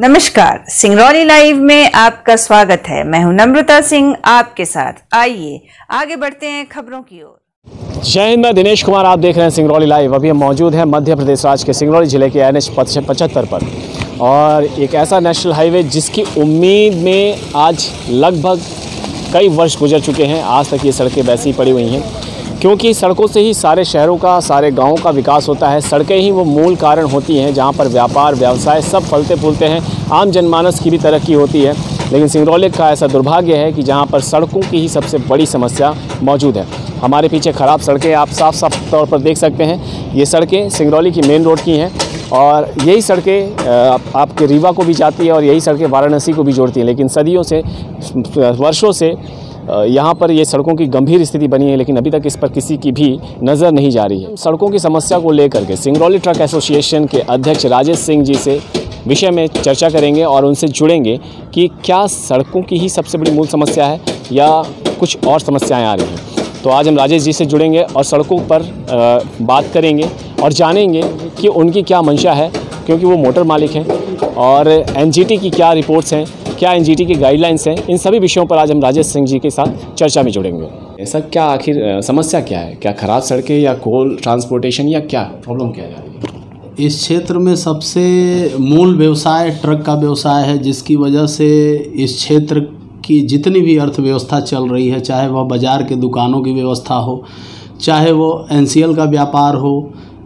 नमस्कार, सिंगरौली लाइव में आपका स्वागत है। मैं हूं नम्रता सिंह आपके साथ। आइए आगे बढ़ते हैं खबरों की ओर। जय हिंद, मैं दिनेश कुमार, आप देख रहे हैं सिंगरौली लाइव। अभी हम मौजूद हैं मध्य प्रदेश राज्य के सिंगरौली जिले के NH 75 पर, और एक ऐसा नेशनल हाईवे जिसकी उम्मीद में आज लगभग कई वर्ष गुजर चुके हैं। आज तक ये सड़कें वैसी ही पड़ी हुई हैं, क्योंकि सड़कों से ही सारे शहरों का, सारे गाँवों का विकास होता है। सड़कें ही वो मूल कारण होती हैं जहाँ पर व्यापार, व्यवसाय सब फलते फूलते हैं, आम जनमानस की भी तरक्की होती है। लेकिन सिंगरौली का ऐसा दुर्भाग्य है कि जहाँ पर सड़कों की ही सबसे बड़ी समस्या मौजूद है। हमारे पीछे ख़राब सड़कें आप साफ साफ तौर पर देख सकते हैं। ये सड़कें सिंगरौली की मेन रोड की हैं, और यही सड़कें आपके रीवा को भी जाती है, और यही सड़कें वाराणसी को भी जोड़ती हैं। लेकिन सदियों से, वर्षों से यहाँ पर ये सड़कों की गंभीर स्थिति बनी है, लेकिन अभी तक इस पर किसी की भी नज़र नहीं जा रही है। सड़कों की समस्या को लेकर के सिंगरौली ट्रक एसोसिएशन के अध्यक्ष राजेश सिंह जी से विषय में चर्चा करेंगे और उनसे जुड़ेंगे कि क्या सड़कों की ही सबसे बड़ी मूल समस्या है या कुछ और समस्याएं आ रही हैं। तो आज हम राजेश जी से जुड़ेंगे और सड़कों पर बात करेंगे और जानेंगे कि उनकी क्या मंशा है, क्योंकि वो मोटर मालिक हैं, और NGT की क्या रिपोर्ट्स हैं, क्या NGT की गाइडलाइंस हैं। इन सभी विषयों पर आज हम राजेश सिंह जी के साथ चर्चा में जुड़ेंगे। ऐसा क्या, आखिर समस्या क्या है? क्या खराब सड़कें या कोल ट्रांसपोर्टेशन, या क्या प्रॉब्लम क्या है? इस क्षेत्र में सबसे मूल व्यवसाय ट्रक का व्यवसाय है, जिसकी वजह से इस क्षेत्र की जितनी भी अर्थव्यवस्था चल रही है, चाहे वह बाज़ार के दुकानों की व्यवस्था हो, चाहे वो NCL का व्यापार हो,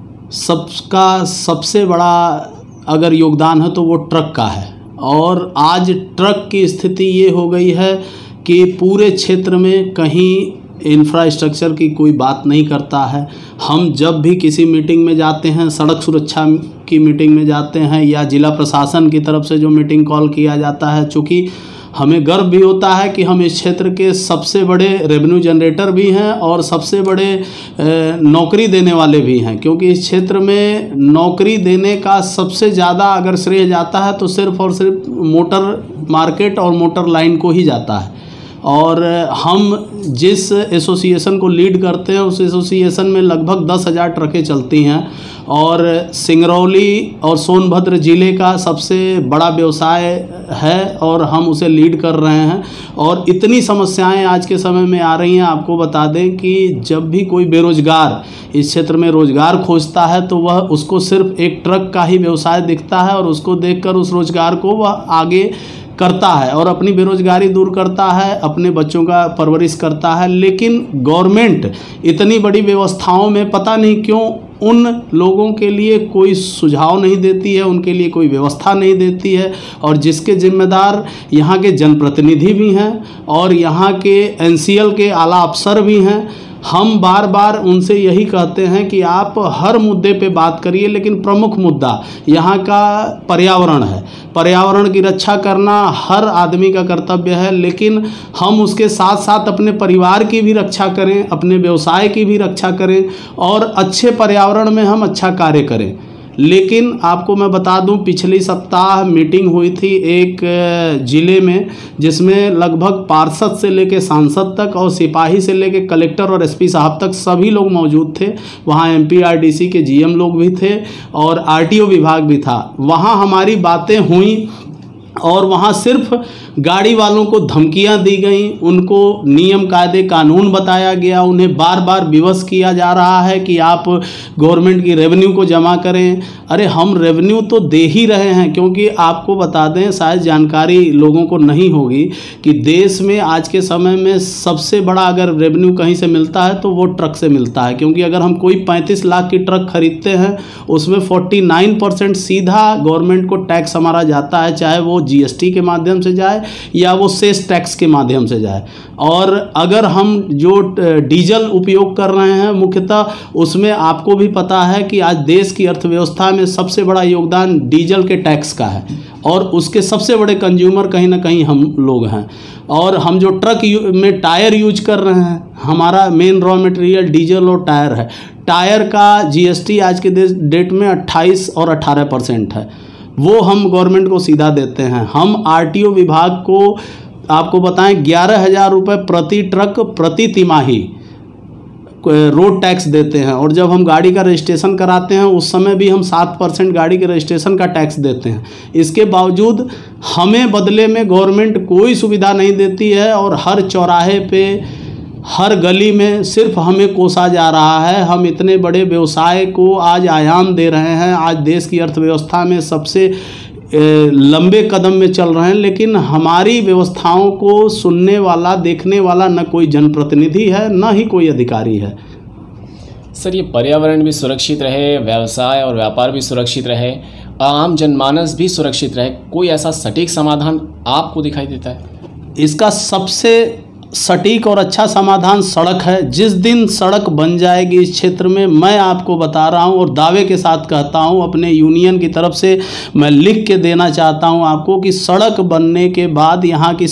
सबका सबसे बड़ा अगर योगदान है तो वो ट्रक का है। और आज ट्रक की स्थिति ये हो गई है कि पूरे क्षेत्र में कहीं इंफ्रास्ट्रक्चर की कोई बात नहीं करता है। हम जब भी किसी मीटिंग में जाते हैं, सड़क सुरक्षा की मीटिंग में जाते हैं, या जिला प्रशासन की तरफ से जो मीटिंग कॉल किया जाता है, चूँकि हमें गर्व भी होता है कि हम इस क्षेत्र के सबसे बड़े रेवेन्यू जनरेटर भी हैं और सबसे बड़े नौकरी देने वाले भी हैं, क्योंकि इस क्षेत्र में नौकरी देने का सबसे ज़्यादा अगर श्रेय जाता है तो सिर्फ और सिर्फ मोटर मार्केट और मोटर लाइन को ही जाता है। और हम जिस एसोसिएशन को लीड करते हैं, उस एसोसिएशन में लगभग 10,000 ट्रकें चलती हैं, और सिंगरौली और सोनभद्र ज़िले का सबसे बड़ा व्यवसाय है और हम उसे लीड कर रहे हैं। और इतनी समस्याएं आज के समय में आ रही हैं। आपको बता दें कि जब भी कोई बेरोजगार इस क्षेत्र में रोज़गार खोजता है तो वह उसको सिर्फ एक ट्रक का ही व्यवसाय दिखता है, और उसको देखकर उस रोज़गार को वह आगे करता है और अपनी बेरोजगारी दूर करता है, अपने बच्चों का परवरिश करता है। लेकिन गवर्नमेंट इतनी बड़ी व्यवस्थाओं में पता नहीं क्यों उन लोगों के लिए कोई सुझाव नहीं देती है, उनके लिए कोई व्यवस्था नहीं देती है, और जिसके जिम्मेदार यहाँ के जनप्रतिनिधि भी हैं और यहाँ के NCL के आला अफसर भी हैं। हम बार बार उनसे यही कहते हैं कि आप हर मुद्दे पे बात करिए, लेकिन प्रमुख मुद्दा यहाँ का पर्यावरण है। पर्यावरण की रक्षा करना हर आदमी का कर्तव्य है, लेकिन हम उसके साथ साथ अपने परिवार की भी रक्षा करें, अपने व्यवसाय की भी रक्षा करें, और अच्छे पर्यावरण में हम अच्छा कार्य करें। लेकिन आपको मैं बता दूं, पिछले सप्ताह मीटिंग हुई थी एक ज़िले में, जिसमें लगभग पार्षद से लेकर सांसद तक और सिपाही से लेकर कलेक्टर और SP साहब तक सभी लोग मौजूद थे। वहाँ MPRDC के GM लोग भी थे और RTO विभाग भी था। वहाँ हमारी बातें हुई, और वहाँ सिर्फ गाड़ी वालों को धमकियाँ दी गई, उनको नियम कायदे कानून बताया गया, उन्हें बार बार विवश किया जा रहा है कि आप गवर्नमेंट की रेवेन्यू को जमा करें। अरे हम रेवेन्यू तो दे ही रहे हैं, क्योंकि आपको बता दें, शायद जानकारी लोगों को नहीं होगी कि देश में आज के समय में सबसे बड़ा अगर रेवेन्यू कहीं से मिलता है तो वो ट्रक से मिलता है। क्योंकि अगर हम कोई 35 लाख की ट्रक खरीदते हैं, उसमें 49% सीधा गवर्नमेंट को टैक्स हमारा जाता है, चाहे वो GST के माध्यम से जाए या वो सेस टैक्स के माध्यम से जाए। और अगर हम जो डीजल उपयोग कर रहे हैं मुख्यतः, उसमें आपको भी पता है कि आज देश की अर्थव्यवस्था में सबसे बड़ा योगदान डीजल के टैक्स का है, और उसके सबसे बड़े कंज्यूमर कहीं ना कहीं हम लोग हैं। और हम जो ट्रक में टायर यूज कर रहे हैं, हमारा मेन रॉ मटेरियल डीजल और टायर है। टायर का GST आज के डेट में 28 और 18% है, वो हम गवर्नमेंट को सीधा देते हैं। हम RTO विभाग को आपको बताएं 11,000 रुपये प्रति ट्रक प्रति तिमाही रोड टैक्स देते हैं, और जब हम गाड़ी का रजिस्ट्रेशन कराते हैं उस समय भी हम 7% गाड़ी के रजिस्ट्रेशन का टैक्स देते हैं। इसके बावजूद हमें बदले में गवर्नमेंट कोई सुविधा नहीं देती है, और हर चौराहे पे, हर गली में सिर्फ हमें कोसा जा रहा है। हम इतने बड़े व्यवसाय को आज आयाम दे रहे हैं, आज देश की अर्थव्यवस्था में सबसे लंबे कदम में चल रहे हैं, लेकिन हमारी व्यवस्थाओं को सुनने वाला, देखने वाला न कोई जनप्रतिनिधि है, न ही कोई अधिकारी है। सर, ये पर्यावरण भी सुरक्षित रहे, व्यवसाय और व्यापार भी सुरक्षित रहे, आम जनमानस भी सुरक्षित रहे, कोई ऐसा सटीक समाधान आपको दिखाई देता है? इसका सबसे सटीक और अच्छा समाधान सड़क है। जिस दिन सड़क बन जाएगी इस क्षेत्र में, मैं आपको बता रहा हूं और दावे के साथ कहता हूं, अपने यूनियन की तरफ से मैं लिख के देना चाहता हूं आपको कि सड़क बनने के बाद यहां की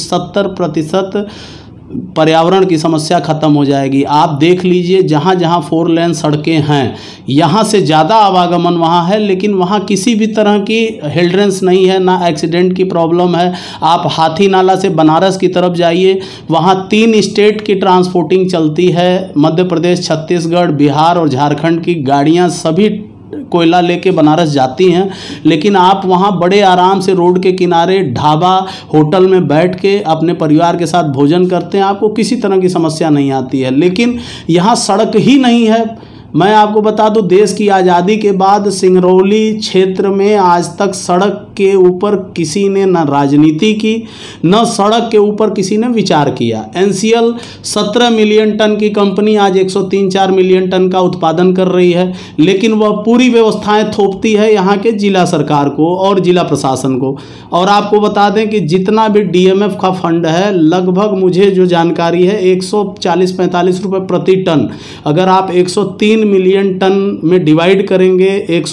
70% पर्यावरण की समस्या खत्म हो जाएगी। आप देख लीजिए, जहाँ जहाँ 4 लेन सड़कें हैं, यहाँ से ज़्यादा आवागमन वहाँ है, लेकिन वहाँ किसी भी तरह की हिल्ड्रेंस नहीं है, ना एक्सीडेंट की प्रॉब्लम है। आप हाथी नाला से बनारस की तरफ जाइए, वहाँ 3 स्टेट की ट्रांसपोर्टिंग चलती है, मध्य प्रदेश, छत्तीसगढ़, बिहार और झारखंड की गाड़ियाँ सभी कोयला लेके बनारस जाती हैं, लेकिन आप वहाँ बड़े आराम से रोड के किनारे ढाबा, होटल में बैठ के अपने परिवार के साथ भोजन करते हैं, आपको किसी तरह की समस्या नहीं आती है। लेकिन यहाँ सड़क ही नहीं है। मैं आपको बता दूं, देश की आज़ादी के बाद सिंगरौली क्षेत्र में आज तक सड़क के ऊपर किसी ने न राजनीति की, न सड़क के ऊपर किसी ने विचार किया। एनसीएल 17 मिलियन टन की कंपनी आज 103-4 मिलियन टन का उत्पादन कर रही है, लेकिन वह पूरी व्यवस्थाएं थोपती है यहाँ के जिला सरकार को और जिला प्रशासन को। और आपको बता दें कि जितना भी डीएमएफ का फंड है, लगभग मुझे जो जानकारी है 140-45 रुपये प्रति टन, अगर आप 103 मिलियन टन में डिवाइड करेंगे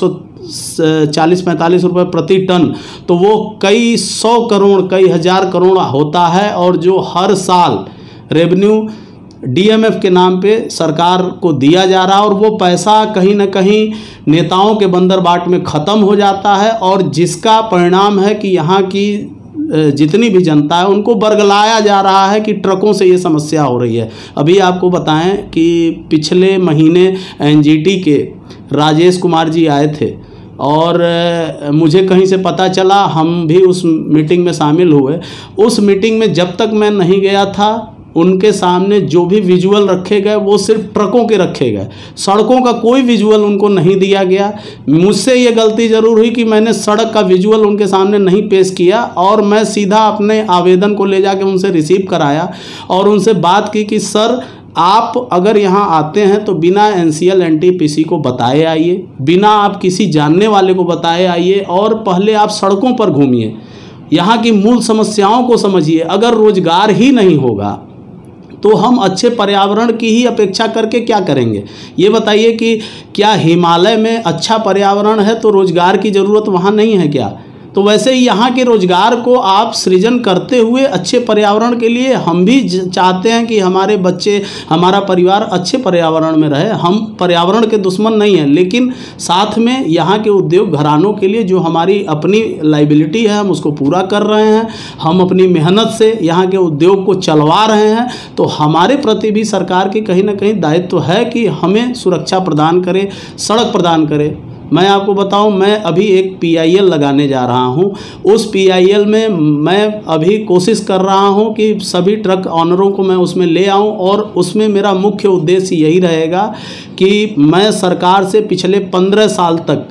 140-45 रुपये प्रति टन, तो वो कई 100 करोड़, कई हजार करोड़ होता है। और जो हर साल रेवेन्यू डीएमएफ के नाम पे सरकार को दिया जा रहा है, और वो पैसा कहीं ना कहीं नेताओं के बंदरबाट में ख़त्म हो जाता है, और जिसका परिणाम है कि यहाँ की जितनी भी जनता है उनको बरगलाया जा रहा है कि ट्रकों से ये समस्या हो रही है। अभी आपको बताएं कि पिछले महीने एनजीटी के राजेश कुमार जी आए थे, और मुझे कहीं से पता चला, हम भी उस मीटिंग में शामिल हुए। उस मीटिंग में जब तक मैं नहीं गया था, उनके सामने जो भी विजुअल रखे गए वो सिर्फ ट्रकों के रखे गए, सड़कों का कोई विजुअल उनको नहीं दिया गया। मुझसे ये गलती ज़रूर हुई कि मैंने सड़क का विजुअल उनके सामने नहीं पेश किया, और मैं सीधा अपने आवेदन को ले जाके उनसे रिसीव कराया और उनसे बात की कि सर, आप अगर यहाँ आते हैं तो बिना एनसीएल एनटीपीसी को बताए आइए, बिना आप किसी जानने वाले को बताए आइए, और पहले आप सड़कों पर घूमिए, यहाँ की मूल समस्याओं को समझिए। अगर रोजगार ही नहीं होगा तो हम अच्छे पर्यावरण की ही अपेक्षा करके क्या करेंगे? ये बताइए कि क्या हिमालय में अच्छा पर्यावरण है तो रोजगार की ज़रूरत वहाँ नहीं है क्या? तो वैसे ही यहाँ के रोजगार को आप सृजन करते हुए अच्छे पर्यावरण के लिए हम भी चाहते हैं कि हमारे बच्चे, हमारा परिवार अच्छे पर्यावरण में रहे। हम पर्यावरण के दुश्मन नहीं हैं, लेकिन साथ में यहाँ के उद्योग घरानों के लिए जो हमारी अपनी लाइबिलिटी है हम उसको पूरा कर रहे हैं। हम अपनी मेहनत से यहाँ के उद्योग को चलवा रहे हैं, तो हमारे प्रति भी सरकार की कहीं ना कहीं दायित्व है कि हमें सुरक्षा प्रदान करे, सड़क प्रदान करे। मैं आपको बताऊं, मैं अभी एक PIL लगाने जा रहा हूं। उस PIL में मैं अभी कोशिश कर रहा हूं कि सभी ट्रक ऑनरों को मैं उसमें ले आऊं, और उसमें मेरा मुख्य उद्देश्य यही रहेगा कि मैं सरकार से पिछले 15 साल तक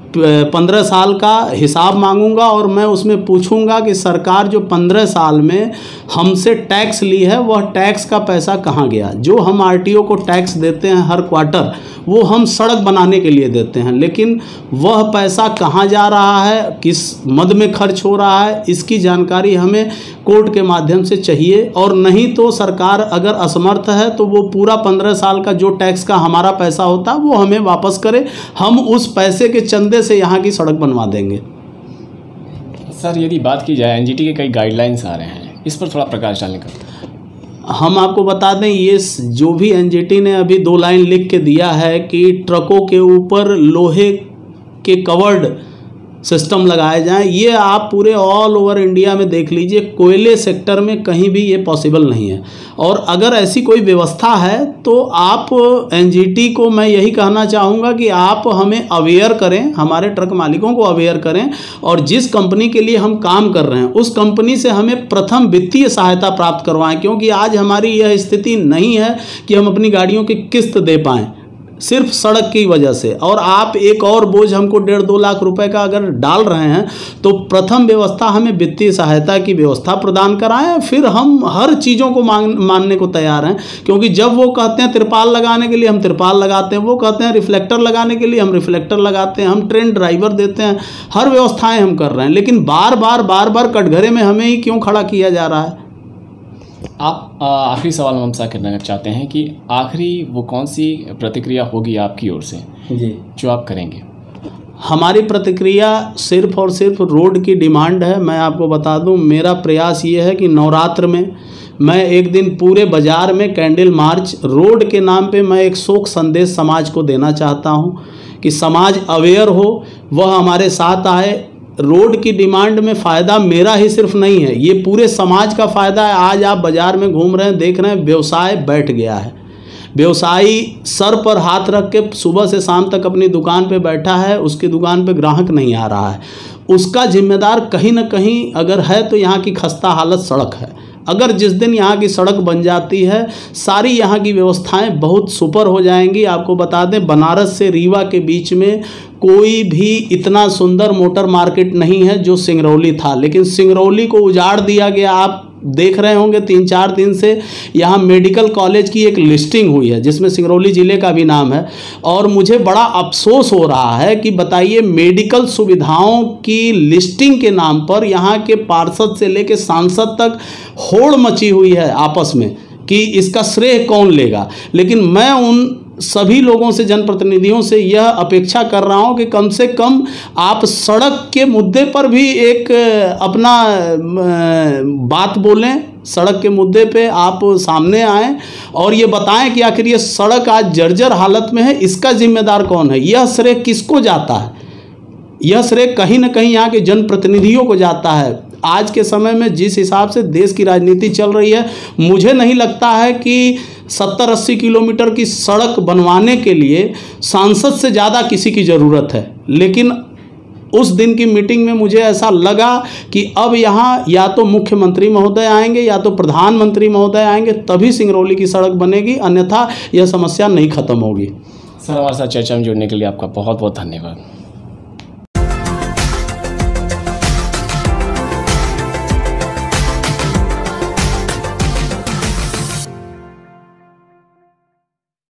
15 साल का हिसाब मांगूंगा, और मैं उसमें पूछूंगा कि सरकार जो 15 साल में हमसे टैक्स ली है वह टैक्स का पैसा कहाँ गया। जो हम RTO को टैक्स देते हैं हर क्वार्टर, वो हम सड़क बनाने के लिए देते हैं, लेकिन वह पैसा कहाँ जा रहा है, किस मद में खर्च हो रहा है, इसकी जानकारी हमें कोर्ट के माध्यम से चाहिए। और नहीं तो सरकार अगर असमर्थ है तो वो पूरा 15 साल का जो टैक्स का हमारा पैसा होता है वो हमें वापस करे, हम उस पैसे के चंदे से यहाँ की सड़क बनवा देंगे। सर, यदि बात की जाए, एनजीटी के कई गाइडलाइंस आ रहे हैं, इस पर थोड़ा प्रकाश डालने का। हम आपको बता दें, ये जो भी एनजीटी ने अभी 2 लाइन लिख के दिया है कि ट्रकों के ऊपर लोहे के कवर्ड सिस्टम लगाए जाएं। ये आप पूरे ऑल ओवर इंडिया में देख लीजिए, कोयले सेक्टर में कहीं भी ये पॉसिबल नहीं है। और अगर ऐसी कोई व्यवस्था है तो आप एनजीटी को मैं यही कहना चाहूँगा कि आप हमें अवेयर करें, हमारे ट्रक मालिकों को अवेयर करें, और जिस कंपनी के लिए हम काम कर रहे हैं उस कंपनी से हमें प्रथम वित्तीय सहायता प्राप्त करवाएं, क्योंकि आज हमारी यह स्थिति नहीं है कि हम अपनी गाड़ियों की किस्त दे पाएँ सिर्फ सड़क की वजह से। और आप एक और बोझ हमको 1.5-2 लाख रुपए का अगर डाल रहे हैं तो प्रथम व्यवस्था हमें वित्तीय सहायता की व्यवस्था प्रदान कराएं, फिर हम हर चीज़ों को मानने को तैयार हैं। क्योंकि जब वो कहते हैं तिरपाल लगाने के लिए हम तिरपाल लगाते हैं, वो कहते हैं रिफ्लेक्टर लगाने के लिए हम रिफ्लेक्टर लगाते हैं, हम ट्रेन ड्राइवर देते हैं, हर व्यवस्थाएँ हम कर रहे हैं, लेकिन बार बार कटघरे में हमें ही क्यों खड़ा किया जा रहा है। आप आखिरी सवाल हमसे करना चाहते हैं कि आखिरी वो कौन सी प्रतिक्रिया होगी आपकी ओर से जी जो आप करेंगे? हमारी प्रतिक्रिया सिर्फ और सिर्फ रोड की डिमांड है। मैं आपको बता दूं, मेरा प्रयास ये है कि नवरात्र में मैं एक दिन पूरे बाज़ार में कैंडल मार्च रोड के नाम पे मैं एक शोक संदेश समाज को देना चाहता हूं कि समाज अवेयर हो, वह हमारे साथ आए। रोड की डिमांड में फ़ायदा मेरा ही सिर्फ नहीं है, ये पूरे समाज का फ़ायदा है। आज आप बाज़ार में घूम रहे हैं, देख रहे हैं, व्यवसाय बैठ गया है। व्यवसायी सर पर हाथ रख के सुबह से शाम तक अपनी दुकान पे बैठा है, उसकी दुकान पे ग्राहक नहीं आ रहा है। उसका जिम्मेदार कहीं ना कहीं अगर है तो यहाँ की खस्ता हालत सड़क है। अगर जिस दिन यहाँ की सड़क बन जाती है, सारी यहाँ की व्यवस्थाएं बहुत सुपर हो जाएंगी। आपको बता दें, बनारस से रीवा के बीच में कोई भी इतना सुंदर मोटर मार्केट नहीं है जो सिंगरौली था, लेकिन सिंगरौली को उजाड़ दिया गया। आप देख रहे होंगे 3-4 दिन से यहाँ मेडिकल कॉलेज की एक लिस्टिंग हुई है जिसमें सिंगरौली ज़िले का भी नाम है, और मुझे बड़ा अफसोस हो रहा है कि बताइए, मेडिकल सुविधाओं की लिस्टिंग के नाम पर यहाँ के पार्षद से लेकर सांसद तक होड़ मची हुई है आपस में कि इसका श्रेय कौन लेगा। लेकिन मैं उन सभी लोगों से, जनप्रतिनिधियों से यह अपेक्षा कर रहा हूं कि कम से कम आप सड़क के मुद्दे पर भी एक अपना बात बोलें, सड़क के मुद्दे पे आप सामने आएं और ये बताएं कि आखिर ये सड़क आज जर्जर हालत में है, इसका जिम्मेदार कौन है, यह श्रेय किसको जाता है। यह श्रेय कहीं ना कहीं यहाँ के जनप्रतिनिधियों को जाता है। आज के समय में जिस हिसाब से देश की राजनीति चल रही है, मुझे नहीं लगता है कि 70-80 किलोमीटर की सड़क बनवाने के लिए सांसद से ज़्यादा किसी की ज़रूरत है। लेकिन उस दिन की मीटिंग में मुझे ऐसा लगा कि अब यहाँ या तो मुख्यमंत्री महोदय आएंगे या तो प्रधानमंत्री महोदय आएंगे, तभी सिंगरौली की सड़क बनेगी, अन्यथा यह समस्या नहीं खत्म होगी। सर, हमारे साथ चर्चा में जुड़ने के लिए आपका बहुत बहुत धन्यवाद।